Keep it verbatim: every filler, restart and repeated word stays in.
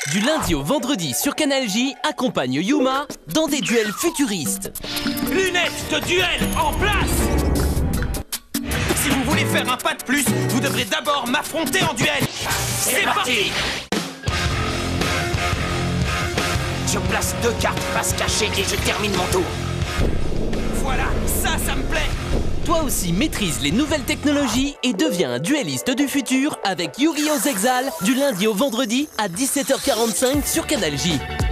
Du lundi au vendredi sur Canal J, accompagne Yuma dans des duels futuristes. Lunettes de duel en place! Si vous voulez faire un pas de plus, vous devrez d'abord m'affronter en duel. C'est parti! Je place deux cartes face cachée et je termine mon tour. Voilà, ça, ça me plaît! Toi aussi maîtrise les nouvelles technologies et deviens un duelliste du futur avec Yu-Gi-Oh! Zexal du lundi au vendredi à dix-sept heures quarante-cinq sur Canal J.